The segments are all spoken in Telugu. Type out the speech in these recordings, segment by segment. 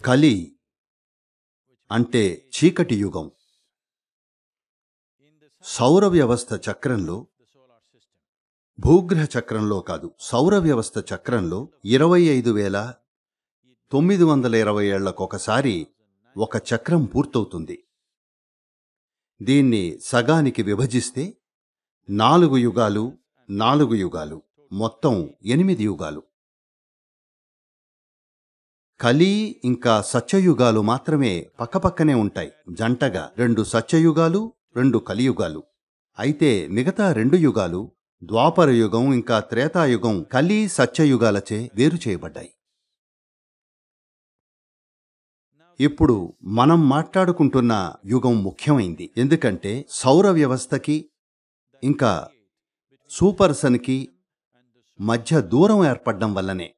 కలి అంటే చీకటి యుగం. సౌర వ్యవస్థ చక్రంలో, భూగ్రహ చక్రంలో కాదు, సౌర వ్యవస్థ చక్రంలో 25,920 ఏళ్లకొకసారి ఒక చక్రం పూర్తవుతుంది. దీన్ని సగానికి విభజిస్తే 4 యుగాలు, 4 యుగాలు, మొత్తం 8 యుగాలు. కలి ఇంకా సత్యయుగాలు మాత్రమే పక్కపక్కనే ఉంటాయి, జంటగా 2 సత్యయుగాలు, 2 కలియుగాలు. అయితే మిగతా 2 యుగాలు, ద్వాపర యుగం ఇంకా త్రేతాయుగం, కలి సత్యయుగాలచే వేరు చేయబడ్డాయి. ఇప్పుడు మనం మాట్లాడుకుంటున్న యుగం ముఖ్యమైంది, ఎందుకంటే సౌర వ్యవస్థకి ఇంకా సూపర్ సన్కి మధ్య దూరం ఏర్పడడం వల్లనే.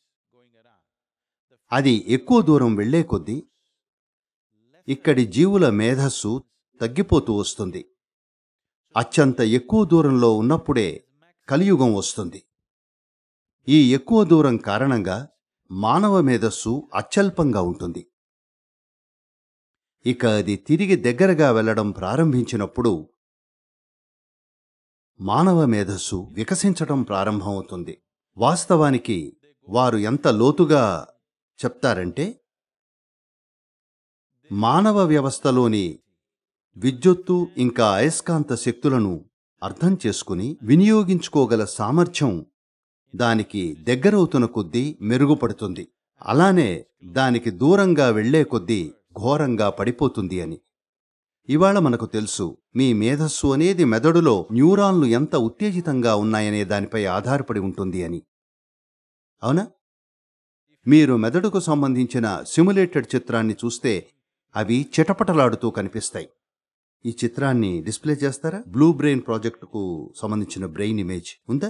అది ఎక్కువ దూరం వెళ్లే కొద్దీ ఇక్కడి జీవుల మేధస్సు తగ్గిపోతూ వస్తుంది. అత్యంత ఎక్కువ దూరంలో ఉన్నప్పుడే కలియుగం వస్తుంది. ఈ ఎక్కువ దూరం కారణంగా మానవ మేధస్సు అత్యల్పంగా ఉంటుంది. ఇక అది తిరిగి దగ్గరగా వెళ్లడం ప్రారంభించినప్పుడు మానవ మేధస్సు వికసించడం ప్రారంభమవుతుంది. వాస్తవానికి వారు ఎంత లోతుగా చెప్తారంటే, మానవ వ్యవస్థలోని విద్యుత్తు ఇంకా అయస్కాంత శక్తులను అర్థం చేసుకుని వినియోగించుకోగల సామర్థ్యం దానికి దగ్గరవుతున్న కొద్దీ మెరుగుపడుతుంది. అలానే దానికి దూరంగా వెళ్లే కొద్దీ ఘోరంగా పడిపోతుంది అని. ఇవాళ మనకు తెలుసు, మీ మేధస్సు అనేది మెదడులో న్యూరాన్లు ఎంత ఉత్తేజితంగా ఉన్నాయనే దానిపై ఆధారపడి ఉంటుంది అని. అవునా? మీరు మెదడుకు సంబంధించిన సిమ్యులేటెడ్ చిత్రాన్ని చూస్తే అవి చిటపటలాడుతూ కనిపిస్తాయి. ఈ చిత్రాన్ని డిస్ప్లే చేస్తారా? బ్లూ బ్రెయిన్ ప్రాజెక్టుకు సంబంధించిన బ్రెయిన్ ఇమేజ్ ఉందా?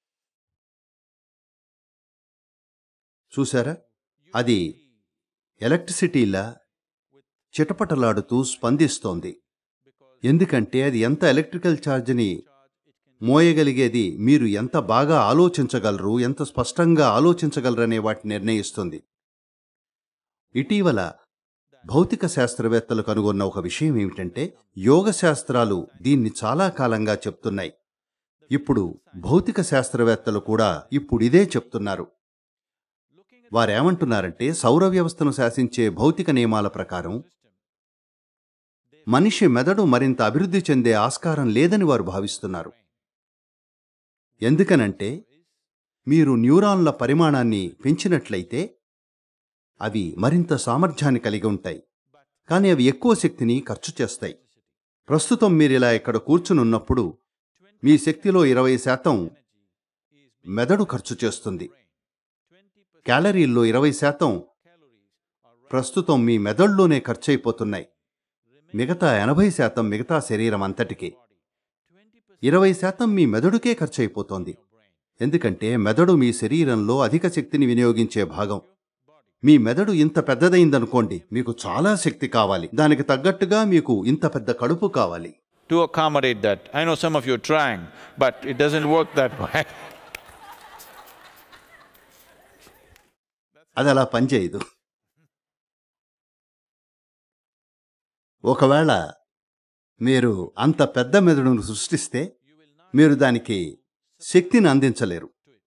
చూసారా? అది ఎలక్ట్రిసిటీలా చిటపటలాడుతూ స్పందిస్తోంది. ఎందుకంటే అది ఎంత ఎలక్ట్రికల్ ఛార్జ్ని మోయగలిగేది, మీరు ఎంత బాగా ఆలోచించగలరు, ఎంత స్పష్టంగా ఆలోచించగలరనే వాటిని నిర్ణయిస్తుంది. ఇటీవల భౌతిక శాస్త్రవేత్తలు కనుగొన్న ఒక విషయం ఏమిటంటే, యోగ శాస్త్రాలు దీన్ని చాలా కాలంగా చెప్తున్నాయి. ఇప్పుడు భౌతిక శాస్త్రవేత్తలు కూడా ఇప్పుడిదే చెప్తున్నారు. వారేమంటున్నారంటే, సౌర వ్యవస్థను శాసించే భౌతిక నియమాల ప్రకారం మనిషి మెదడు మరింత అభివృద్ధి చెందే ఆస్కారం లేదని వారు భావిస్తున్నారు. ఎందుకనంటే, మీరు న్యూరాన్ల పరిమాణాన్ని పెంచినట్లయితే అవి మరింత సామర్థ్యాన్ని కలిగి ఉంటాయి, కానీ అవి ఎక్కువ శక్తిని ఖర్చు చేస్తాయి. ప్రస్తుతం మీరిలా ఇక్కడ కూర్చునున్నప్పుడు మీ శక్తిలో 20% మెదడు ఖర్చు చేస్తుంది. క్యాలరీల్లో 20% ప్రస్తుతం మీ మెదడులోనే ఖర్చయిపోతున్నాయి. మిగతా 80% మిగతా శరీరం అంతటికి. 20% మీ మెదడుకే ఖర్చయిపోతోంది. ఎందుకంటే మెదడు మీ శరీరంలో అధిక శక్తిని వినియోగించే భాగం. మీ మెదడు ఇంత పెద్దదైందనుకోండి, మీకు చాలా శక్తి కావాలి. దానికి తగ్గట్టుగా మీకు ఇంత పెద్ద కడుపు కావాలి. To accommodate that. I know some of you are trying, but it doesn't work that way. అది అలా పనిచేయదు. ఒకవేళ మీరు అంత పెద్ద మెదడును సృష్టిస్తే మీరు దానికి శక్తిని అందించలేరు.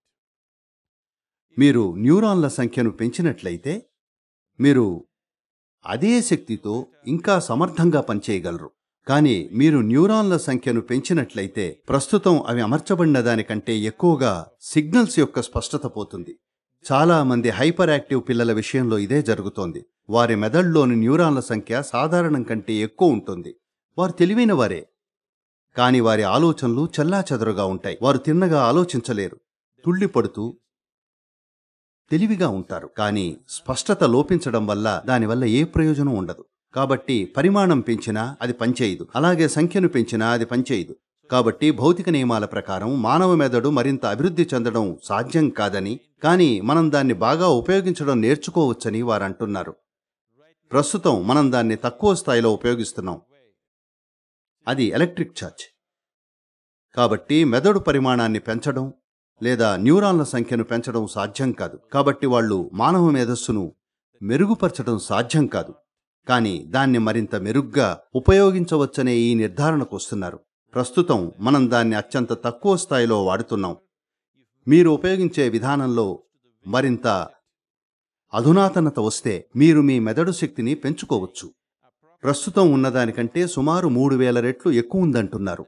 మీరు న్యూరాన్ల సంఖ్యను పెంచినట్లయితే మీరు అదే శక్తితో ఇంకా సమర్థంగా పనిచేయగలరు. కానీ మీరు న్యూరాన్ల సంఖ్యను పెంచినట్లయితే ప్రస్తుతం అవి అమర్చబడిన దానికంటే ఎక్కువగా సిగ్నల్స్ యొక్క స్పష్టత పోతుంది. చాలా మంది హైపర్ యాక్టివ్ పిల్లల విషయంలో ఇదే జరుగుతోంది. వారి మెదడులోని న్యూరాన్ల సంఖ్య సాధారణం కంటే ఎక్కువ ఉంటుంది. వారు తెలివైన వారే, కానీ వారి ఆలోచనలు చెల్లాచెదరుగా ఉంటాయి. వారు తిన్నగా ఆలోచించలేరు, తుళ్ళిపడుతూ తెలివిగా ఉంటారు. కానీ స్పష్టత లోపించడం వల్ల దానివల్ల ఏ ప్రయోజనం ఉండదు. కాబట్టి పరిమాణం పెంచినా అది పనిచేయదు, అలాగే సంఖ్యను పెంచినా అది పనిచేయదు. కాబట్టి భౌతిక నియమాల ప్రకారం మానవ మెదడు మరింత అభివృద్ధి చెందడం సాధ్యం కాదని, కానీ మనం దాన్ని బాగా ఉపయోగించడం నేర్చుకోవచ్చని వారు అంటున్నారు. ప్రస్తుతం మనం దాన్ని తక్కువ స్థాయిలో ఉపయోగిస్తున్నాం. అది ఎలక్ట్రిక్ ఛార్జ్. కాబట్టి మెదడు పరిమాణాన్ని పెంచడం లేదా న్యూరాన్ల సంఖ్యను పెంచడం సాధ్యం కాదు. కాబట్టి వాళ్ళు మానవ మేధస్సును మెరుగుపరచడం సాధ్యం కాదు, కానీ దాన్ని మరింత మెరుగ్గా ఉపయోగించవచ్చనే ఈ నిర్ధారణకు వస్తున్నారు. ప్రస్తుతం మనం దాన్ని అత్యంత తక్కువ స్థాయిలో వాడుతున్నాం. మీరు ఉపయోగించే విధానంలో మరింత అధునాతనత వస్తే మీరు మీ మెదడు శక్తిని పెంచుకోవచ్చు. ప్రస్తుతం ఉన్నదానికంటే సుమారు 3000 రెట్లు ఎక్కువ ఉందంటున్నారు.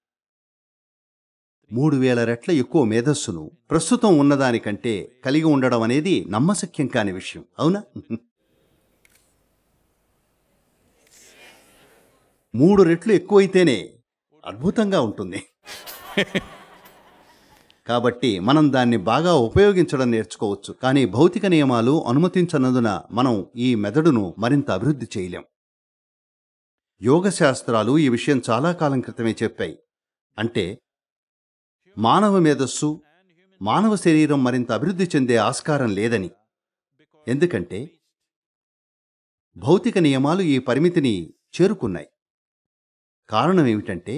3000 రెట్ల ఎక్కువ మేధస్సును ప్రస్తుతం ఉన్నదానికంటే కలిగి ఉండడం అనేది నమ్మశక్యం కాని విషయం, అవునా? 3 రెట్లు ఎక్కువైతేనే అద్భుతంగా ఉంటుంది. కాబట్టి మనం దాన్ని బాగా ఉపయోగించడం నేర్చుకోవచ్చు, కానీ భౌతిక నియమాలు అనుమతించనందున మనం ఈ మెదడును మరింత అభివృద్ధి చేయలేం. యోగ శాస్త్రాలు ఈ విషయం చాలా కాలం క్రితమే చెప్పాయి. అంటే మానవ మేధస్సు, మానవ శరీరం మరింత అభివృద్ధి చెందే ఆస్కారం లేదని. ఎందుకంటే భౌతిక నియమాలు ఈ పరిమితిని చేరుకున్నాయి. కారణం ఏమిటంటే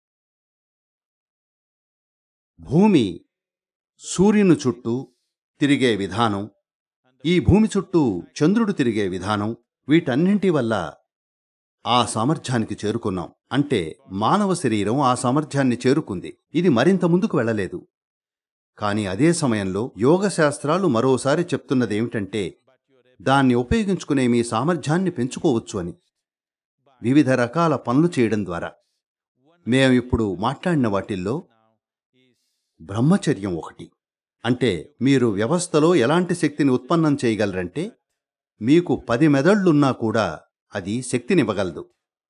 భూమి సూర్యుని చుట్టూ తిరిగే విధానం, ఈ భూమి చుట్టూ చంద్రుడు తిరిగే విధానం, వీటన్నింటి వల్ల ఆ సామర్థ్యానికి చేరుకున్నాం. అంటే మానవ శరీరం ఆ సామర్థ్యాన్ని చేరుకుంది. ఇది మరింత ముందుకు వెళ్ళలేదు. కానీ అదే సమయంలో యోగ శాస్త్రాలు మరోసారి చెప్తున్నదేమిటంటే దాన్ని ఉపయోగించుకునే మీ సామర్థ్యాన్ని పెంచుకోవచ్చు అని, వివిధ రకాల పనులు చేయడం ద్వారా. మేమిప్పుడు మాట్లాడిన వాటిల్లో బ్రహ్మచర్యం ఒకటి. అంటే మీరు వ్యవస్థలో ఎలాంటి శక్తిని ఉత్పన్నం చేయగలరంటే మీకు 10 మెదళ్లున్నా కూడా అది శక్తినివ్వగలదు.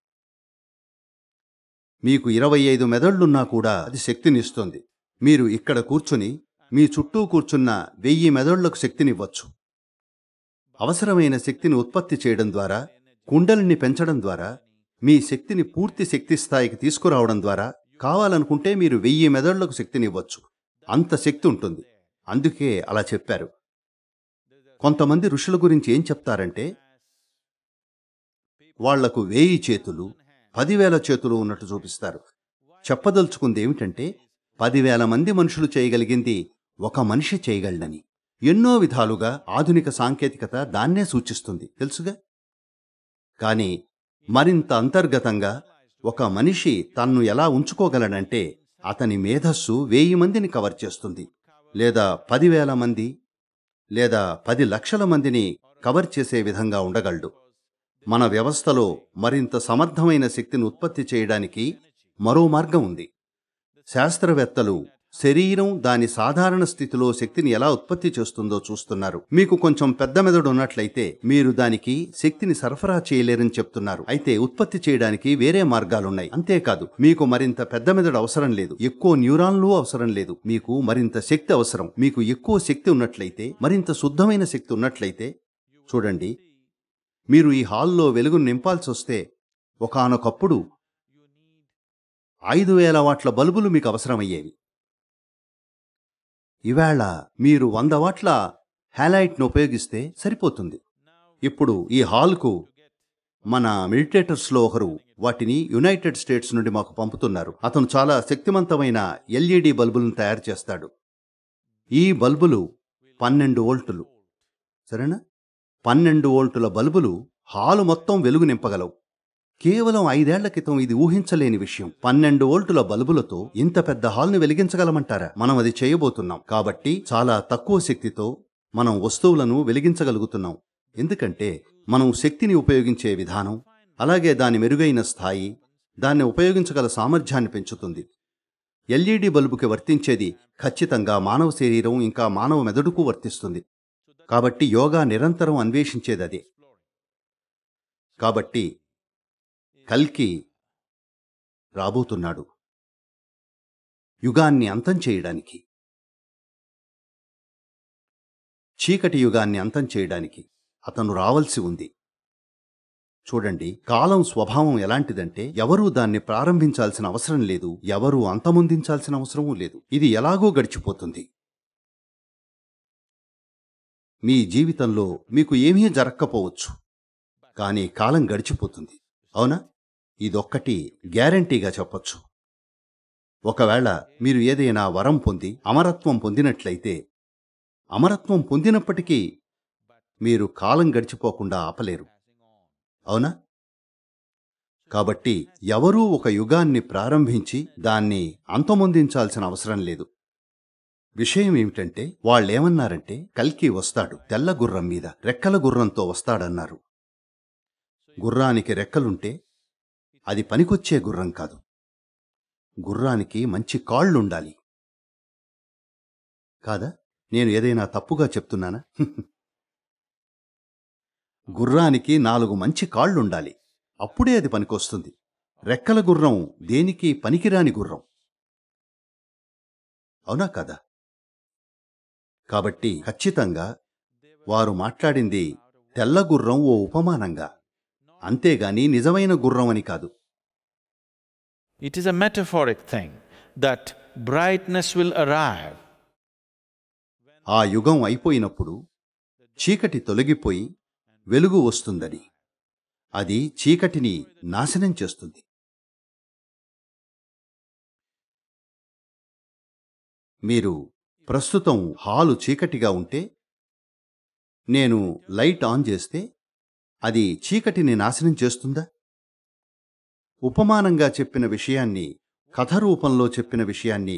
మీకు 25 మెదళ్లున్నా కూడా అది శక్తినిస్తుంది. మీరు ఇక్కడ కూర్చుని మీ చుట్టూ కూర్చున్న 1000 మెదళ్లకు శక్తినివ్వచ్చు. అవసరమైన శక్తిని ఉత్పత్తి చేయడం ద్వారా, కుండలిని పెంచడం ద్వారా, మీ శక్తిని పూర్తి శక్తి స్థాయికి తీసుకురావడం ద్వారా కావాలనుకుంటే మీరు 1000 మెదళ్లకు శక్తినివ్వచ్చు. అంత శక్తి ఉంటుంది. అందుకే అలా చెప్పారు. కొంతమంది ఋషుల గురించి ఏం చెప్తారంటే వాళ్లకు 1000 చేతులు, 10,000 చేతులు ఉన్నట్టు చూపిస్తారు. చెప్పదలుచుకుంది ఏమిటంటే 10,000 మంది మనుషులు చేయగలిగింది ఒక మనిషి చేయగలడని. ఎన్నో విధాలుగా ఆధునిక సాంకేతికత దాన్నే సూచిస్తుంది, తెలుసుగా. కానీ మరింత అంతర్గతంగా ఒక మనిషి తన్ను ఎలా ఉంచుకోగలడంటే అతని మేధస్సు 1000 మందిని కవర్ చేస్తుంది, లేదా 10,000 మంది, లేదా 10 లక్షల మందిని కవర్ చేసే విధంగా ఉండగలడు. మన వ్యవస్థలో మరింత సమర్థమైన శక్తిని ఉత్పత్తి చేయడానికి మరో మార్గం ఉంది. శాస్త్రవేత్తలు శరీరం దాని సాధారణ స్థితిలో శక్తిని ఎలా ఉత్పత్తి చేస్తుందో చూస్తున్నారు. మీకు కొంచెం పెద్ద మెదడు ఉన్నట్లయితే మీరు దానికి శక్తిని సరఫరా చేయలేరని చెప్తున్నారు. అయితే ఉత్పత్తి చేయడానికి వేరే మార్గాలున్నాయి. అంతేకాదు, మీకు మరింత పెద్ద మెదడు అవసరం లేదు, ఎక్కువ న్యూరాన్లు అవసరం లేదు. మీకు మరింత శక్తి అవసరం. మీకు ఎక్కువ శక్తి ఉన్నట్లయితే, మరింత శుద్ధమైన శక్తి ఉన్నట్లయితే, చూడండి, మీరు ఈ హాల్లో వెలుగును నింపాల్సి వస్తే ఒకానొకప్పుడు 5,000 వాట్ల బల్బులు మీకు అవసరమయ్యేవి. ఇవాళ మీరు 100 వాట్ల హ్యాలైట్ను ఉపయోగిస్తే సరిపోతుంది. ఇప్పుడు ఈ హాల్కు మన మెడిటేటర్స్లో ఒకరు వాటిని యునైటెడ్ స్టేట్స్ నుండి మాకు పంపుతున్నారు. అతను చాలా శక్తివంతమైన ఎల్ఈడి బల్బులను తయారు చేస్తాడు. ఈ బల్బులు 12 వోల్టులు, సరేనా? 12 వోల్టుల బల్బులు హాలు మొత్తం వెలుగు నింపగలవు. కేవలం 5 ఏళ్ల క్రితం ఇది ఊహించలేని విషయం. 12 వోల్టుల బల్బులతో ఇంత పెద్ద హాల్ని వెలిగించగలమంటారా? మనం అది చేయబోతున్నాం. కాబట్టి చాలా తక్కువ శక్తితో మనం వస్తువులను వెలిగించగలుగుతున్నాం. ఎందుకంటే మనం శక్తిని ఉపయోగించే విధానం, అలాగే దాని మెరుగైన స్థాయి దాన్ని ఉపయోగించగల సామర్థ్యాన్ని పెంచుతుంది. ఎల్ఈడి బల్బుకి వర్తించేది ఖచ్చితంగా మానవ శరీరం ఇంకా మానవ మెదడుకు వర్తిస్తుంది. కాబట్టి యోగా నిరంతరం అన్వేషించేదదే. కాబట్టి కల్కి రాబోతున్నాడు యుగాన్ని అంతం చేయడానికి, చీకటి యుగాన్ని అంతం చేయడానికి అతను రావలసి ఉంది. చూడండి, కాలం స్వభావం ఎలాంటిదంటే ఎవరూ దాన్ని ప్రారంభించాల్సిన అవసరం లేదు, ఎవరూ అంతమొందించాల్సిన అవసరమూ లేదు. ఇది ఎలాగో గడిచిపోతుంది. మీ జీవితంలో మీకు ఏమీ జరక్కపోవచ్చు, కానీ కాలం గడిచిపోతుంది, అవునా? ఇదొక్కటి గ్యారంటీగా చెప్పొచ్చు. ఒకవేళ మీరు ఏదైనా వరం పొంది అమరత్వం పొందినట్లయితే, అమరత్వం పొందినప్పటికీ మీరు కాలం గడిచిపోకుండా ఆపలేరు. అవునా? కాబట్టి ఎవరూ ఒక యుగాన్ని ప్రారంభించి దాన్ని అంతమొందించాల్సిన అవసరం లేదు. విషయం ఏమిటంటే వాళ్ళేమన్నారంటే కల్కి వస్తాడు తెల్ల గుర్రం మీద, రెక్కల గుర్రంతో వస్తాడన్నారు. గుర్రానికి రెక్కలుంటే అది పనికొచ్చే గుర్రం కాదు. గుర్రానికి మంచి కాళ్ళుండాలి. కాదా? నేను ఏదైనా తప్పుగా చెప్తున్నానా? గుర్రానికి 4 మంచి కాళ్ళుండాలి. అప్పుడే అది పనికొస్తుంది. రెక్కల గుర్రం దేనికి పనికిరాని గుర్రం. అవునా కదా? కాబట్టి ఖచ్చితంగా వారు మాట్లాడింది తెల్ల గుర్రం ఓ ఉపమానంగా, అంతేగాని నిజమైన గుర్రం అని కాదు. It is a metaphoric thing that brightness will arrive. ఆ యుగం అయిపోయినప్పుడు చీకటి తొలగిపోయి వెలుగు వస్తుందని. అది చీకటిని నాశనం చేస్తుంది. మీరు ప్రస్తుతం హాలు చీకటిగా ఉంటే నేను లైట్ ఆన్ చేస్తే అది చీకటిని నాశనం చేస్తుందా? ఉపమానంగా చెప్పిన విషయాన్ని, కథ రూపంలో చెప్పిన విషయాన్ని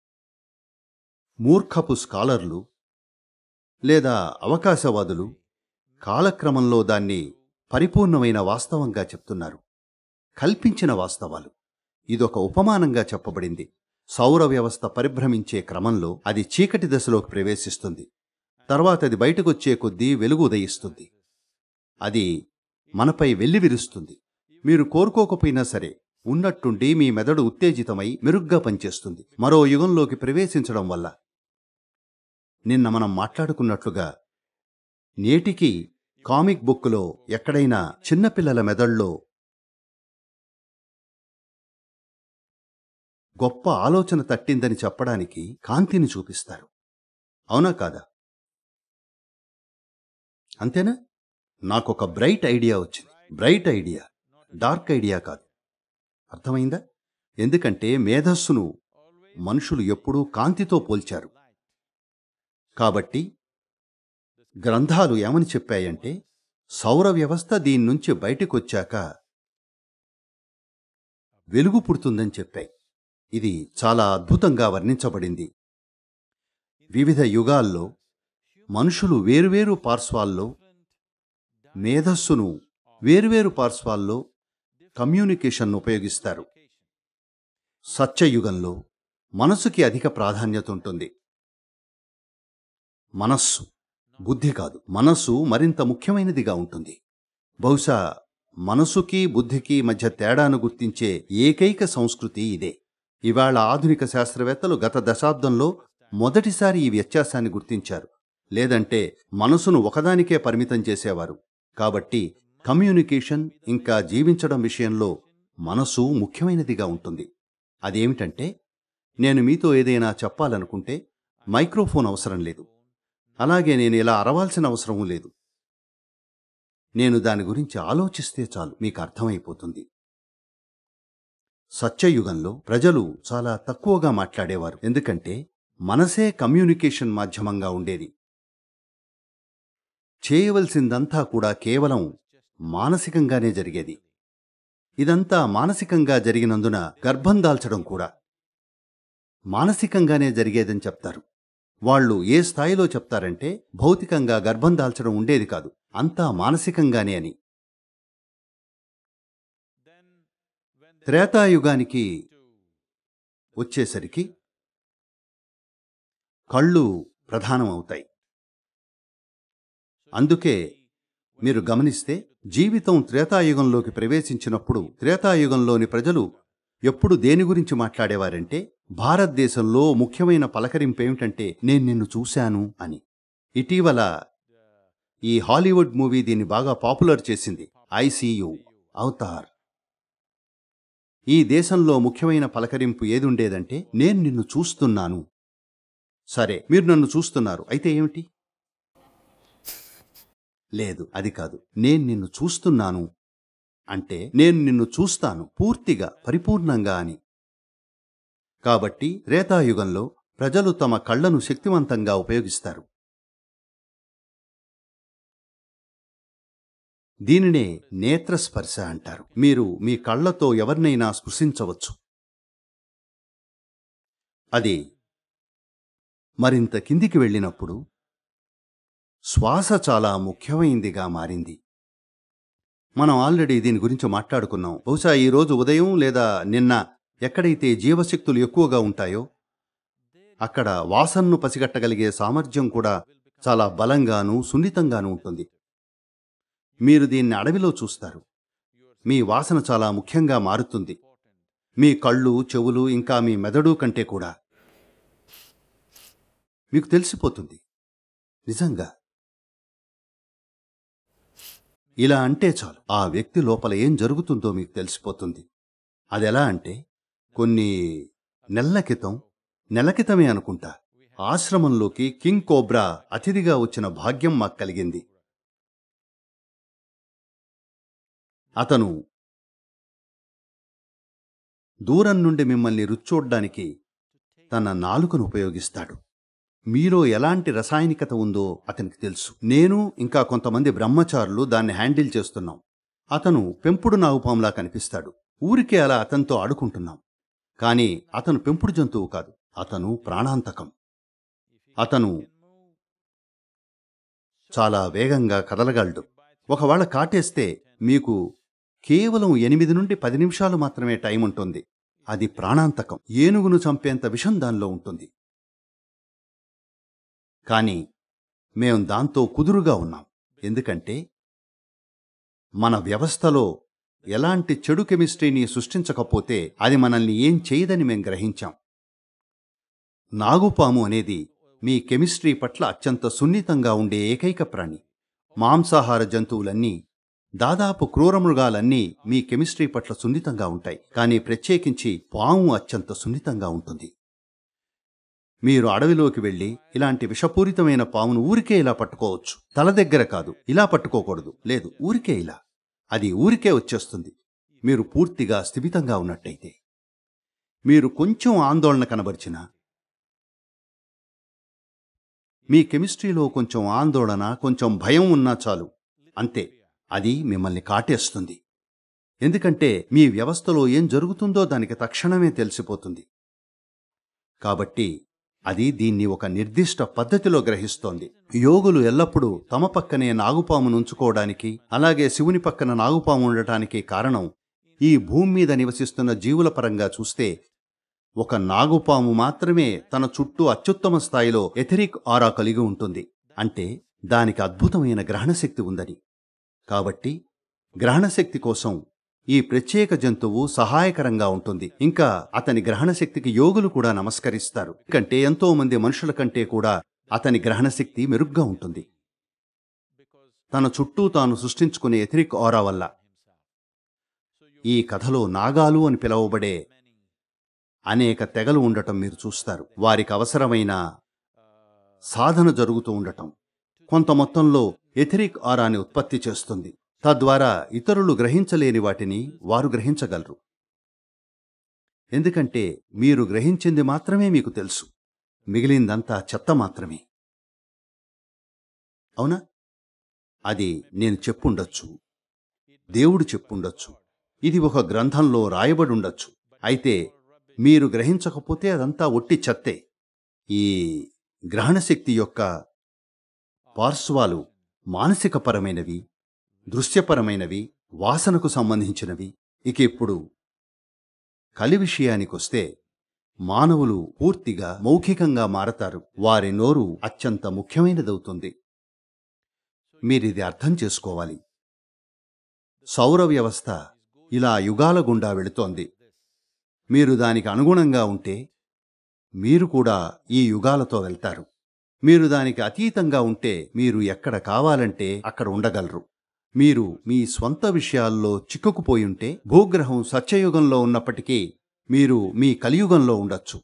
మూర్ఖపు స్కాలర్లు లేదా అవకాశవాదులు కాలక్రమంలో దాన్ని పరిపూర్ణమైన వాస్తవంగా చెప్తున్నారు. కల్పించిన వాస్తవాలు. ఇదొక ఉపమానంగా చెప్పబడింది. సౌర వ్యవస్థ పరిభ్రమించే క్రమంలో అది చీకటి దశలోకి ప్రవేశిస్తుంది. తర్వాత అది బయటకొచ్చే కొద్దీ వెలుగు ఉదయిస్తుంది. అది మనపై వెల్లివిరుస్తుంది. మీరు కోరుకోకపోయినా సరే ఉన్నట్టుండి మీ మెదడు ఉత్తేజితమై మెరుగ్గా పనిచేస్తుంది మరో యుగంలోకి ప్రవేశించడం వల్ల. నిన్న మనం మాట్లాడుకున్నట్లుగా నేటికి కామిక్ బుక్కులో ఎక్కడైనా చిన్నపిల్లల మెదళ్ళలో గొప్ప ఆలోచన తట్టిందని చెప్పడానికి కాంతిని చూపిస్తారు. అవునా కాదా? అంతేనా? నాకొక బ్రైట్ ఐడియా వచ్చింది. బ్రైట్ ఐడియా, డార్క్ ఐడియా కాదు. అర్థమైందా? ఎందుకంటే మేధస్సును మనుషులు ఎప్పుడూ కాంతితో పోల్చారు. కాబట్టి గ్రంథాలు ఏమని చెప్పాయంటే సౌర వ్యవస్థ దీన్నుంచి బయటికొచ్చాక వెలుగు పుడుతుందని చెప్పాయి. ఇది చాలా అద్భుతంగా వర్ణించబడింది. వివిధ యుగాల్లో మనుషులు వేరువేరు పార్శ్వాల్లో మేధస్సును వేరువేరు పార్శ్వాల్లో కమ్యూనికేషన్ ఉపయోగిస్తారు. సత్యయుగంలో మనసుకి అధిక ప్రాధాన్యత ఉంటుంది. మనస్సు, బుద్ధి కాదు. మనస్సు మరింత ముఖ్యమైనదిగా ఉంటుంది. బహుశా మనసుకి బుద్ధికి మధ్య తేడాను గుర్తించే ఏకైక సంస్కృతి ఇదే. ఇవాళ ఆధునిక శాస్త్రవేత్తలు గత దశాబ్దంలో మొదటిసారి ఈ వ్యత్యాసాన్ని గుర్తించారు. లేదంటే మనసును ఒకదానికే పరిమితం చేసేవారు. కాబట్టి కమ్యూనికేషన్ ఇంకా జీవించడం విషయంలో మనసు ముఖ్యమైనదిగా ఉంటుంది. అదేమిటంటే నేను మీతో ఏదైనా చెప్పాలనుకుంటే మైక్రోఫోన్ అవసరం లేదు. అలాగే నేను ఇలా అరవాల్సిన అవసరమూ లేదు. నేను దాని గురించి ఆలోచిస్తే చాలు మీకు అర్థమైపోతుంది. సత్యయుగంలో ప్రజలు చాలా తక్కువగా మాట్లాడేవారు. ఎందుకంటే మనసే కమ్యూనికేషన్ మాధ్యమంగా ఉండేది. చేయవలసిందంతా కూడా కేవలం మానసికంగానే జరిగేది. ఇదంతా మానసికంగా జరిగినందున గర్భం దాల్చడం కూడా మానసికంగానే జరిగేదని చెప్తారు. వాళ్ళు ఏ స్థాయిలో చెప్తారంటే భౌతికంగా గర్భం దాల్చడం ఉండేది కాదు, అంతా మానసికంగానే అని. త్రేతాయుగానికి వచ్చేసరికి కళ్ళు ప్రధానమవుతాయి. అందుకే మీరు గమనిస్తే జీవితం త్రేతాయుగంలోకి ప్రవేశించినప్పుడు త్రేతాయుగంలోని ప్రజలు ఎప్పుడు దేని గురించి మాట్లాడేవారంటే భారతదేశంలో ముఖ్యమైన పలకరింపేమిటంటే నేను నిన్ను చూశాను అని. ఇటీవల ఈ హాలీవుడ్ మూవీ దీన్ని బాగా పాపులర్ చేసింది. ICU, Avatar. ఈ దేశంలో ముఖ్యమైన పలకరింపు ఏదుండేదంటే నేను నిన్ను చూస్తున్నాను. సరే, మీరు నన్ను చూస్తున్నారు, అయితే ఏమిటి? లేదు, అది కాదు. నేను నిన్ను చూస్తున్నాను అంటే నేను నిన్ను చూస్తాను పూర్తిగా, పరిపూర్ణంగా అని. కాబట్టి త్రేతాయుగంలో ప్రజలు తమ కళ్లను శక్తివంతంగా ఉపయోగిస్తారు. దీనినే నేత్రస్పర్శ అంటారు. మీరు మీ కళ్ళతో ఎవరినైనా స్పృశించవచ్చు. అది మరింత కిందికి వెళ్ళినప్పుడు శ్వాస చాలా ముఖ్యమైందిగా మారింది. మనం ఆల్రెడీ దీని గురించి మాట్లాడుకున్నాం. బహుశా ఈరోజు ఉదయం లేదా నిన్న ఎక్కడైతే జీవశక్తులు ఎక్కువగా ఉంటాయో అక్కడ వాసనను పసిగట్టగలిగే సామర్థ్యం కూడా చాలా బలంగానూ సున్నితంగానూ ఉంటుంది. మీరు దీన్ని అడవిలో చూస్తారు. మీ వాసన చాలా ముఖ్యంగా మారుతుంది. మీ కళ్ళు, చెవులు, ఇంకా మీ మెదడు కంటే కూడా మీకు తెలిసిపోతుంది. నిజంగా ఇలా అంటే చాలు, ఆ వ్యక్తి లోపల ఏం జరుగుతుందో మీకు తెలిసిపోతుంది. అదెలా అంటే, కొన్ని నెలల క్రితమే అనుకుంటా, ఆశ్రమంలోకి కింగ్ కోబ్రా అతిథిగా వచ్చిన భాగ్యం మాకు కలిగింది. అతను దూరం నుండి మిమ్మల్ని రుచూడ్డానికి తన నాలుకను ఉపయోగిస్తాడు. మీలో ఎలాంటి రసాయనికత ఉందో అతనికి తెలుసు. నేను ఇంకా కొంతమంది బ్రహ్మచారులు దాన్ని హ్యాండిల్ చేస్తున్నాం. అతను పెంపుడు నాగుపాములా కనిపిస్తాడు. ఊరికే అలా అతనితో ఆడుకుంటున్నాం. కానీ అతను పెంపుడు జంతువు కాదు, అతను ప్రాణాంతకం. అతను చాలా వేగంగా కదలగలడు. ఒకవేళ కాటేస్తే మీకు కేవలం 8 నుండి 10 నిమిషాలు మాత్రమే టైం ఉంటుంది. అది ప్రాణాంతకం. ఏనుగును చంపేంత విషం దానిలో ఉంటుంది. కానీ మేం దాంతో కుదురుగా ఉన్నాం. ఎందుకంటే మన వ్యవస్థలో ఎలాంటి చెడు కెమిస్ట్రీని సృష్టించకపోతే అది మనల్ని ఏం చేయదని మేం గ్రహించాం. నాగుపాము అనేది మీ కెమిస్ట్రీ పట్ల అత్యంత సున్నితంగా ఉండే ఏకైక ప్రాణి. మాంసాహార జంతువులన్నీ, దాదాపు క్రూరమృగాలన్నీ మీ కెమిస్ట్రీ పట్ల సున్నితంగా ఉంటాయి. కానీ ప్రత్యేకించి పాము అత్యంత సున్నితంగా ఉంటుంది. మీరు అడవిలోకి వెళ్ళి ఇలాంటి విషపూరితమైన పామును ఊరికే ఇలా పట్టుకోవచ్చు. తల దగ్గర కాదు, ఇలా పట్టుకోకూడదు. లేదు, ఊరికే ఇలా. అది ఊరికే వచ్చేస్తుంది. మీరు పూర్తిగా స్థిమితంగా ఉన్నట్టయితే. మీరు కొంచెం ఆందోళన కనబరిచినా, మీ కెమిస్ట్రీలో కొంచెం ఆందోళన, కొంచెం భయం ఉన్నా చాలు, అంతే, అది మిమ్మల్ని కాటేస్తుంది. ఎందుకంటే మీ వ్యవస్థలో ఏం జరుగుతుందో దానికి తక్షణమే తెలిసిపోతుంది. కాబట్టి అది దీన్ని ఒక నిర్దిష్ట పద్ధతిలో గ్రహిస్తోంది. యోగులు ఎల్లప్పుడూ తమ పక్కనే నాగుపామును ఉంచుకోవడానికి, అలాగే శివుని పక్కన నాగుపాము ఉండటానికి కారణం, ఈ భూమి మీద నివసిస్తున్న జీవుల పరంగా చూస్తే ఒక నాగుపాము మాత్రమే తన చుట్టూ అత్యుత్తమ స్థాయిలో ఎథెరిక్ ఆరా కలిగి ఉంటుంది. అంటే దానికి అద్భుతమైన గ్రహణశక్తి ఉందని. కాబట్టి గ్రహణశక్తి కోసం ఈ ప్రత్యేక జంతువు సహాయకరంగా ఉంటుంది. ఇంకా అతని గ్రహణశక్తికి యోగులు కూడా నమస్కరిస్తారు. ఎందుకంటే ఎంతో మంది మనుషుల కంటే కూడా అతని గ్రహణశక్తి మెరుగ్గా ఉంటుంది. తన చుట్టూ తాను సృష్టించుకునే ఎథెరిక్ ఆరా వల్ల. ఈ కథలో నాగాలు అని పిలువబడే అనేక తెగలు ఉండటం మీరు చూస్తారు. వారికి అవసరమైన సాధన జరుగుతూ ఉండటం కొంత మొత్తంలో ఎథెరిక్ ఆరాని ఉత్పత్తి చేస్తుంది. తద్వారా ఇతరులు గ్రహించలేని వాటిని వారు గ్రహించగలరు. ఎందుకంటే మీరు గ్రహించింది మాత్రమే మీకు తెలుసు, మిగిలిందంతా చెత్త మాత్రమే. అవునా? అది నేను చెప్పుండొచ్చు, దేవుడు చెప్పుండొచ్చు, ఇది ఒక గ్రంథంలో రాయబడుండొచ్చు. అయితే మీరు గ్రహించకపోతే అదంతా ఒట్టి చెత్తే. ఈ గ్రహణశక్తి యొక్క పార్శ్వాలు మానసికపరమైనవి, దృశ్యపరమైనవి, వాసనకు సంబంధించినవి. ఇక ఇప్పుడు కలి విషయానికొస్తే మానవులు పూర్తిగా మౌఖికంగా మారతారు. వారి నోరు అత్యంత ముఖ్యమైనదవుతుంది. మీరిది అర్థం చేసుకోవాలి. సౌర వ్యవస్థ ఇలా యుగాల గుండా వెళుతోంది. మీరు దానికి అనుగుణంగా ఉంటే మీరు కూడా ఈ యుగాలతో వెళ్తారు. మీరు దానికి అతీతంగా ఉంటే మీరు ఎక్కడ కావాలంటే అక్కడ ఉండగలరు. మీరు మీ స్వంత విషయాల్లో చిక్కుకుపోయుంటే భూగ్రహం సత్యయుగంలో ఉన్నప్పటికీ మీరు మీ కలియుగంలో ఉండొచ్చు.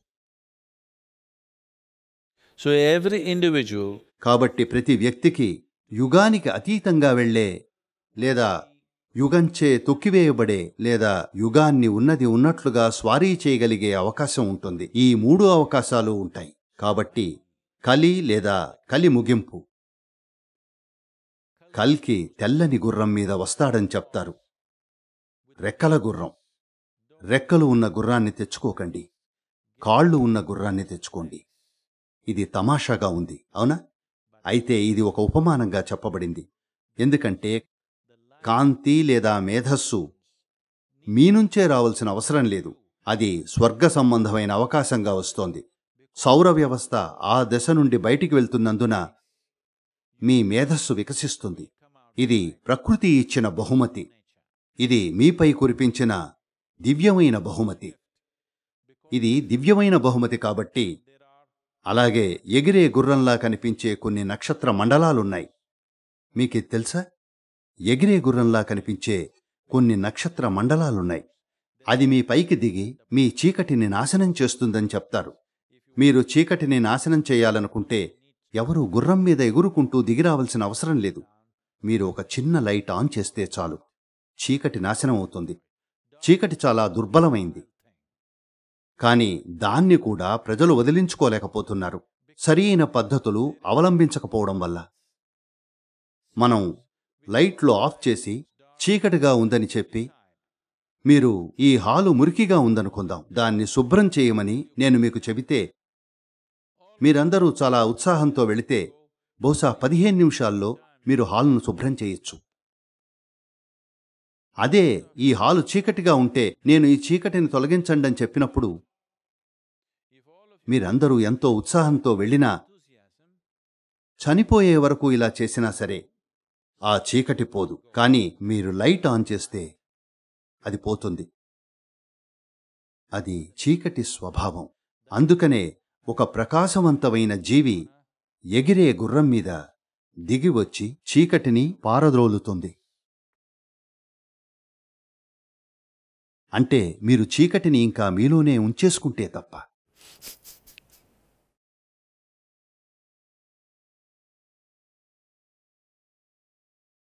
So every individual, కాబట్టి ప్రతి వ్యక్తికి యుగానికి అతీతంగా వెళ్ళే లేదా యుగంచే తొక్కివేయబడే లేదా యుగాన్ని ఉన్నది ఉన్నట్లుగా స్వారీ చేయగలిగే అవకాశం ఉంటుంది. ఈ 3 అవకాశాలు ఉంటాయి. కాబట్టి కలి లేదా కలి ముగింపు కల్కి తెల్లని గుర్రం మీద వస్తాడని చెప్తారు. రెక్కల గుర్రం. రెక్కలు ఉన్న గుర్రాన్ని తెచ్చుకోకండి, కాళ్ళు ఉన్న గుర్రాన్ని తెచ్చుకోండి. ఇది తమాషాగా ఉంది, అవునా? అయితే ఇది ఒక ఉపమానంగా చెప్పబడింది. ఎందుకంటే కాంతి లేదా మేధస్సు మీ నుంచే రావాల్సిన అవసరం లేదు. అది స్వర్గ సంబంధమైన అవకాశంగా వస్తోంది. సౌర వ్యవస్థ ఆ దశ నుండి బయటికి వెళ్తున్నందున మీ మేధస్సు వికసిస్తుంది. ఇది ప్రకృతి ఇచ్చిన బహుమతి. ఇది మీపై కురిపించిన దివ్యమైన బహుమతి. ఇది దివ్యమైన బహుమతి కాబట్టి. అలాగే ఎగిరే గుర్రంలా కనిపించే కొన్ని నక్షత్ర మండలాలున్నాయి. మీకు తెలుసా? ఎగిరే గుర్రంలా కనిపించే కొన్ని నక్షత్ర మండలాలున్నాయి. అది మీ పైకి దిగి మీ చీకటిని నాశనం చేస్తుందని చెప్తారు. మీరు చీకటిని నాశనం చేయాలనుకుంటే ఎవరూ గుర్రం మీద ఎగురుకుంటూ దిగిరావలసిన అవసరం లేదు. మీరు ఒక చిన్న లైట్ ఆన్ చేస్తే చాలు, చీకటి నాశనం అవుతుంది. చీకటి చాలా దుర్బలమైంది, కానీ దాన్ని కూడా ప్రజలు వదిలించుకోలేకపోతున్నారు, సరియైన పద్ధతులు అవలంబించకపోవడం వల్ల. మనం లైట్లు ఆఫ్ చేసి చీకటిగా ఉందని చెప్పి, మీరు ఈ హాలు మురికిగా ఉందనుకుందాం, దాన్ని శుభ్రం చేయమని నేను మీకు చెబితే మీరందరూ చాలా ఉత్సాహంతో వెళితే బహుశా 15 నిమిషాల్లో మీరు హాలును శుభ్రం చేయొచ్చు. అదే ఈ హాలు చీకటిగా ఉంటే నేను ఈ చీకటిని తొలగించండి అని చెప్పినప్పుడు మీరందరూ ఎంతో ఉత్సాహంతో వెళ్ళినా, చనిపోయే వరకు ఇలా చేసినా సరే ఆ చీకటి పోదు. కానీ మీరు లైట్ ఆన్ చేస్తే అది పోతుంది. అది చీకటి స్వభావం. అందుకనే ఒక ప్రకాశవంతమైన జీవి ఎగిరే గుర్రం మీద దిగివచ్చి చీకటిని పారద్రోలుతుంది. అంటే మీరు చీకటిని ఇంకా మీలోనే ఉంచేసుకుంటే తప్ప.